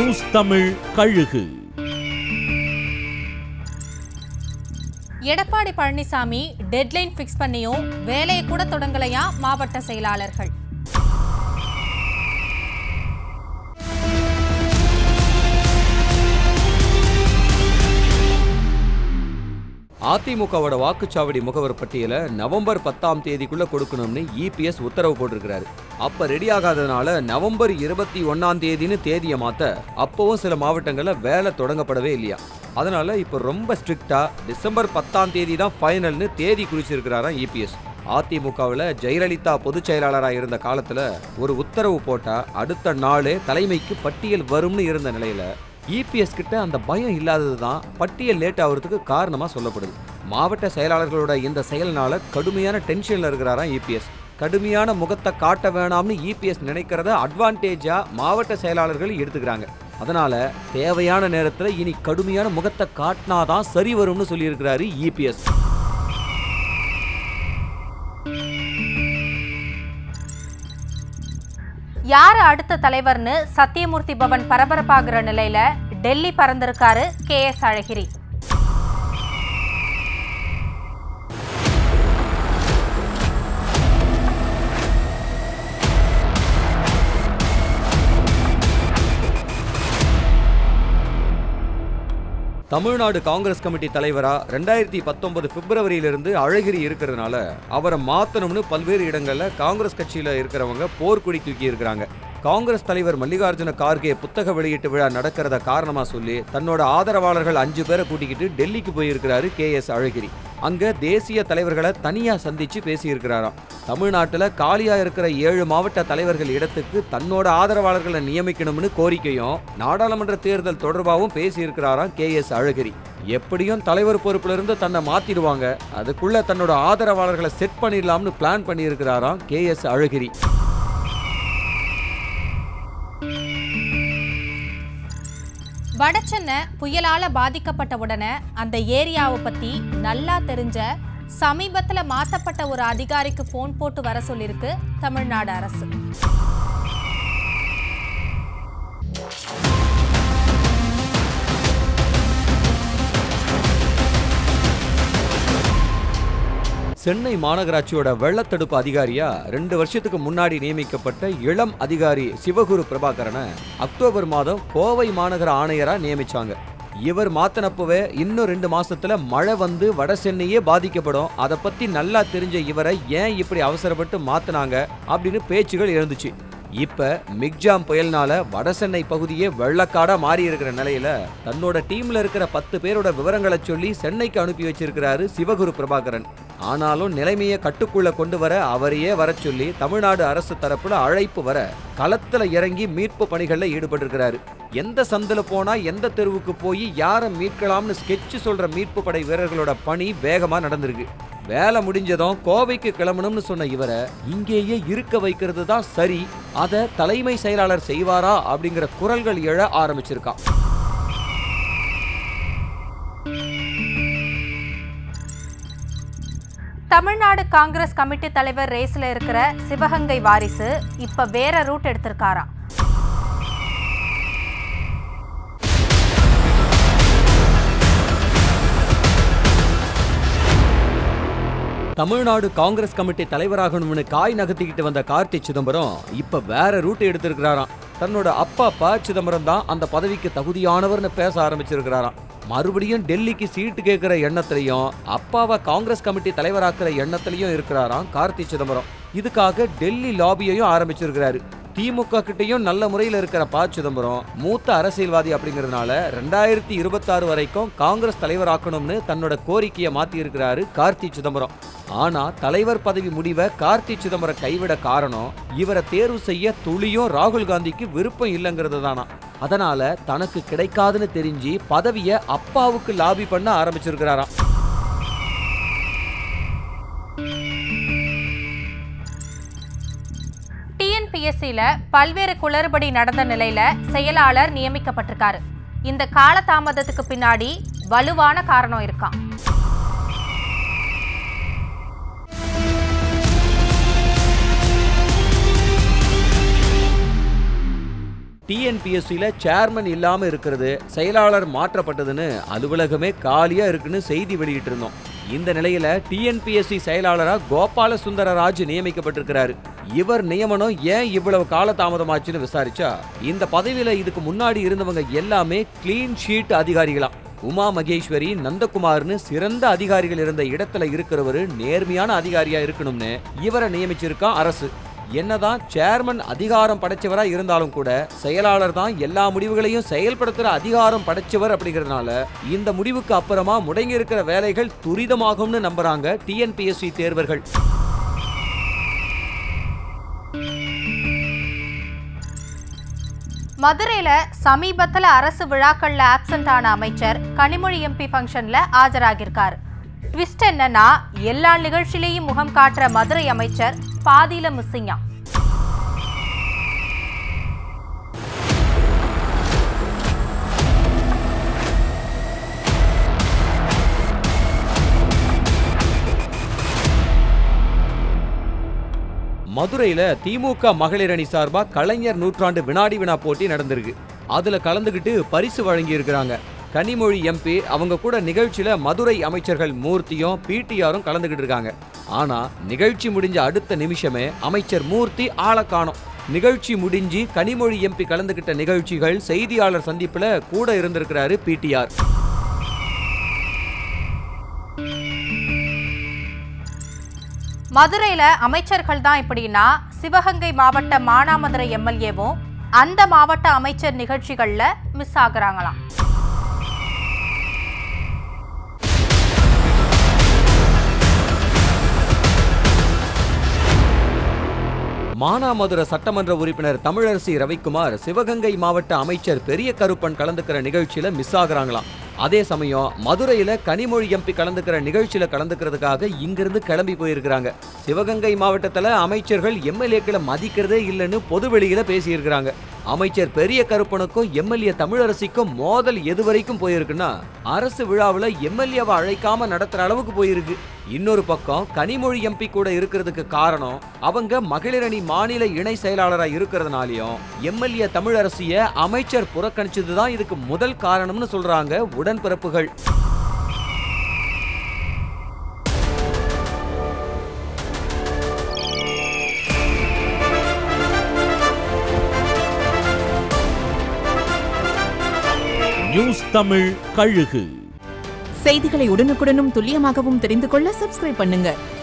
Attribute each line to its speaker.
Speaker 1: NewsTamil கழுகு.
Speaker 2: Edappadi Palaniswami deadline fix பண்ணியும் வேலையை கூட தொடங்கலையா மாவட்ட செயலாளர்கள்.
Speaker 3: அதிமுகவோட வாக்குச்சாவடி முகவர் பட்டியலை நவம்பர் 10ஆம் தேதிக்குள்ள கொடுக்கணும்னு EPS உத்தரவு போட்டிருக்கிறாரு. அப்ப ரெடி ஆகாததுனால நவம்பர் 21ஆம் தேதின்னு தேதியை மாத்த அப்பவும் சில மாவட்டங்கள்ல வேலை தொடங்கப்படவே இல்லையா. அதனால இப்ப ரொம்ப ஸ்ட்ரிக்டா டிசம்பர் 10ஆம் தேதி தான் ஃபைனல்னு தேதி குறிச்சிருக்கிறாராம் EPS. அதிமுகவில் ஜெயலலிதா பொதுச் செயலாளராக இருந்த காலத்துல ஒரு உத்தரவு போட்டா அடுத்த நாளே தலைமைக்கு பட்டியல் வரும்னு இருந்த நிலையில EPS கிட்ட அந்த பயம் இல்லாதது தான் பட்டியல் லேட் ஆகிறதுக்கு காரணமா சொல்லப்படுது. மாவட்ட செயலாளர்களோட இந்த செயல்னால கடுமையான டென்ஷன்ல இருக்கிறாராம் EPS. கடுமையான முகத்தை காட்ட வேணாம்னு EPS நினைக்கிறத அட்வான்டேஜா மாவட்ட செயலாளர்கள் எடுத்துக்கிறாங்க. அதனால தேவையான நேரத்துல இனி கடுமையான முகத்தை காட்டினாதான் சரி வரும்னு சொல்லியிருக்கிறாரு EPS.
Speaker 2: யாரு அடுத்த தலைவர்னு சத்தியமூர்த்தி பவன் பரபரப்பாகிற நிலையில டெல்லி பறந்திருக்காரு KS அழகிரி.
Speaker 3: தமிழ்நாடு காங்கிரஸ் கமிட்டி தலைவரா 2019 பிப்ரவரியிலிருந்து அழகிரி இருக்கிறதுனால அவரை மாத்தணும்னு பல்வேறு இடங்கள்ல காங்கிரஸ் கட்சியில இருக்கிறவங்க போர்க்குடி தூக்கி இருக்கிறாங்க. காங்கிரஸ் தலைவர் மல்லிகார்ஜுன கார்கே புத்தக வெளியீட்டு விழா நடக்கிறத காரணமா சொல்லி தன்னோட ஆதரவாளர்கள் 5 பேரை கூட்டிக்கிட்டு டெல்லிக்கு போயிருக்கிறாரு KS அழகிரி. அங்க தேசிய தலைவர்களை தனியா சந்திச்சு பேசியிருக்கிறாராம். தமிழ்நாட்டுல காலியா இருக்கிற 7 மாவட்ட தலைவர்கள் இடத்துக்கு தன்னோட ஆதரவாளர்களை நியமிக்கணும்னு கோரிக்கையும் நாடாளுமன்ற தேர்தல் தொடர்பாகவும் பேசியிருக்கிறாராம் KS அழகிரி. எப்படியும் தலைவர் பொறுப்புல இருந்து தன்னை மாத்திடுவாங்க, அதுக்குள்ள தன்னோட ஆதரவாளர்களை செட் பண்ணிடலாம்னு பிளான் பண்ணியிருக்கிறாராம் KS அழகிரி.
Speaker 2: வடசென்னை புயலால பாதிக்கப்பட்ட உடனே அந்த ஏரியாவை பத்தி நல்லா தெரிஞ்ச சமீபத்துல மாத்தப்பட்ட ஒரு அதிகாரிக்கு போன் போட்டு வர சொல்லிருக்கு தமிழ்நாடு அரசு.
Speaker 3: சென்னை மாநகராட்சியோட வெள்ளத்தடுப்பு அதிகாரியா 2 வருஷத்துக்கு முன்னாடி நியமிக்கப்பட்ட இளம் அதிகாரி சிவகுரு பிரபாகரனை அக்டோபர் மாதம் கோவை மாநகர ஆணையரா நியமிச்சாங்க. இவர் மாத்தினப்பவே இன்னும் 2 மாசத்துல மழை வந்து வட சென்னையே பாதிக்கப்படும், அதை பத்தி நல்லா தெரிஞ்ச இவரை ஏன் இப்படி அவசரப்பட்டு மாத்தினாங்க அப்படின்னு பேச்சுகள் எழுந்துச்சு. இப்ப மிக்ஜாம் புயல்னால வடசென்னை பகுதியே வெள்ளக்காடா மாறி இருக்கிற நிலையில தன்னோட டீம்ல இருக்கிற 10 பேரோட விவரங்களை சொல்லி சென்னைக்கு அனுப்பி வச்சிருக்கிறாரு சிவகுரு பிரபாகரன். ஆனாலும் நிலைமையை கட்டுக்குள்ள கொண்டு வர அவரையே வர சொல்லி தமிழ்நாடு அரசு தரப்புல அழைப்பு வர களத்துல இறங்கி மீட்பு பணிகள்ல ஈடுபட்டிருக்கிறாரு. எந்த சந்தில போனா எந்த தெருவுக்கு போய் யாரை மீட்கலாம்னு ஸ்கெட்ச் சொல்ற மீட்பு படை வீரர்களோட பணி வேகமா நடந்திருக்கு. வேலை முடிஞ்சதும் கோவைக்கு கிளம்பணும்னு சொன்ன இவரை இங்கேயே இருக்க வைக்கிறது தான் சரி, அத தலைமை செயலாளர் செய்வாரா அப்படிங்கிற குரல்கள் எழ ஆரம்பிச்சிருக்கான்.
Speaker 2: தமிழ்நாடு காங்கிரஸ் கமிட்டி தலைவர் ரேஸ்ல இருக்கிற சிவகங்கை வாரிசு இப்ப வேற ரூட் எடுத்திருக்காராம்.
Speaker 3: தமிழ்நாடு காங்கிரஸ் கமிட்டி தலைவராகணும்னு காய் நகர்த்திக்கிட்டு வந்த கார்த்தி சிதம்பரம் இப்ப வேற ரூட் எடுத்திருக்கிறாராம். தன்னோட அப்பா ப சிதம்பரம் தான் அந்த பதவிக்கு தகுதியானவர்னு பேச ஆரம்பிச்சிருக்கிறாராம். மறுபடியும் டெல்லிக்கு சீட்டு கேட்கிற எண்ணத்திலையும் அப்பாவை காங்கிரஸ் கமிட்டி தலைவராக்குற எண்ணத்திலையும் இருக்கிறாராம் கார்த்தி சிதம்பரம். இதுக்காக டெல்லி லாபியையும் ஆரம்பிச்சிருக்கிறாரு. திமுக கிட்டையும் நல்ல முறையில் இருக்கிற ப சிதம்பரம் மூத்த அரசியல்வாதி அப்படிங்கிறதுனால 2026 வரைக்கும் காங்கிரஸ் தலைவராக்கணும்னு தன்னோட கோரிக்கையை மாத்தி இருக்கிறாரு கார்த்தி சிதம்பரம். ஆனா தலைவர் பதவி முடிவை கார்த்தி சிதம்பரம் கைவிட காரணம் இவரை தேர்வு செய்ய துளியும் ராகுல் காந்திக்கு விருப்பம் இல்லைங்கிறது தானா. அதனால தனக்கு கிடைக்காதுன்னு தெரிஞ்சு பதவியை அப்பாவுக்கு லாபி பண்ண ஆரம்பிச்சிருக்கிறாராம்.
Speaker 2: TNPSCல பல்வேறு குளறுபடி நடந்த நிலையில செயலாளர் நியமிக்கப்பட்டிருக்காரு. இந்த கால தாமதத்துக்கு பின்னாடி வலுவான காரணம் இருக்கான்.
Speaker 3: டிஎன்பிஎஸ்சில சேர்மன் இல்லாம இருக்கிறது, செயலாளர் மாற்றப்பட்டதுன்னு அலுவலகமே காலியா இருக்குன்னு செய்தி வெளியிட்டு இருந்தோம். இந்த நிலையில டிஎன்பிஎஸ்சி செயலாளரா கோபால சுந்தரராஜ் நியமிக்கப்பட்டிருக்கிறாரு. இவர் நியமனம் ஏன் இவ்வளவு காலதாமதமாச்சுன்னு விசாரிச்சா, இந்த பதவியில இதுக்கு முன்னாடி இருந்தவங்க எல்லாமே கிளீன் ஷீட் அதிகாரிகளா. உமா மகேஸ்வரி, நந்தகுமார்னு சிறந்த அதிகாரிகள் இருந்த இடத்துல இருக்கிறவரு நேர்மையான அதிகாரியா இருக்கணும்னு இவரை நியமிச்சிருக்கா அரசு. என்னதான் சேர்மன் அதிகாரம் படைச்சவரா இருந்தாலும் கூட செயலாளர் தான் எல்லா முடிவுகளையும் செயல்படுத்துற அதிகாரம் படைச்சவர் அப்படிங்கறதுனால இந்த முடிவுக்கு அப்புறமா முடங்கி இருக்கிற வேலைகள் துரிதமாகும்னு நம்புறாங்க டிஎன்பிஎஸ்சி தேர்வர்கள்.
Speaker 2: மதுரையில சமீபத்துல அரசு விழாக்கள்ல ஆப்சென்ட் ஆன அமைச்சர் கனிமொழி எம்பி ஃபங்க்ஷன்ல ஆஜராகியிருக்காரு. ட்விஸ்ட் என்னன்னா, எல்லா நிகழ்ச்சியிலையும் முகம் காட்டுற மதுரை அமைச்சர் பாதியில மிஸ்ஸிங்கா.
Speaker 3: மதுரையில திமுக மகளிர் அணி சார்பா கலைஞர் நூற்றாண்டு வினாடி வினா போட்டி நடந்திருக்கு. அதுல கலந்துகிட்டு பரிசு வழங்கி இருக்கிறாங்க. கனிமொழி எம்பி அவங்க கூட நிகழ்ச்சியில மதுரை அமைச்சர்கள் மூர்த்தியும் பிடிஆரும் கலந்துகிட்டு இருக்காங்க. ஆனா நிகழ்ச்சி முடிஞ்ச அடுத்த நிமிஷமே அமைச்சர் மூர்த்தி ஆளை காணோம். நிகழ்ச்சி முடிஞ்சு கனிமொழி எம்பி கலந்துகிட்ட நிகழ்ச்சிகள் செய்தியாளர் சந்திப்புல கூட இருந்திருக்கிறாரு பிடிஆர்.
Speaker 2: மதுரையில அமைச்சர்கள் தான் இப்படின்னா, சிவகங்கை மாவட்ட மானாமதுரை எம்எல்ஏவும் அந்த மாவட்ட அமைச்சர் நிகழ்ச்சிகள்ல மிஸ் ஆகுறாங்களாம்.
Speaker 3: மானாமதுரை சட்டமன்ற உறுப்பினர் தமிழரசி ரவிக்குமார் சிவகங்கை மாவட்ட அமைச்சர் பெரிய கருப்பன் கலந்துக்கிற நிகழ்ச்சியில மிஸ் ஆகுறாங்களாம். அதே சமயம் மதுரையில கனிமொழி எம்பி கலந்துக்கிற நிகழ்ச்சியில கலந்துக்கிறதுக்காக இங்கிருந்து கிளம்பி போயிருக்கிறாங்க. சிவகங்கை மாவட்டத்துல அமைச்சர்கள் எம்எல்ஏக்களை மதிக்கிறதே இல்லைன்னு பொதுவெளியில பேசியிருக்கிறாங்க. அமைச்சர் பெரிய கருப்பனுக்கும் எம்எல்ஏ தமிழரசிக்கும் மோதல் எது வரைக்கும் போயிருக்குன்னா, அரசு விழாவில் எம்எல்ஏவை அழைக்காம நடத்துற அளவுக்கு போயிருக்கு. இன்னொரு பக்கம் கனிமொழி எம்பி கூட இருக்கிறதுக்கு காரணம் அவங்க மகளிர் அணி மாநில இணை செயலாளராக இருக்கிறதுனாலையும் எம்எல்ஏ தமிழரசிய அமைச்சர் புறக்கணிச்சதுதான் இதுக்கு முதல் காரணம்னு சொல்றாங்க உடன்பிறப்புகள்.
Speaker 1: நியூஸ் தமிழ் கழுகு
Speaker 4: செய்திகளை உடனுக்குடனும் துல்லியமாகவும் தெரிந்து கொள்ள சப்ஸ்கிரைப் பண்ணுங்க.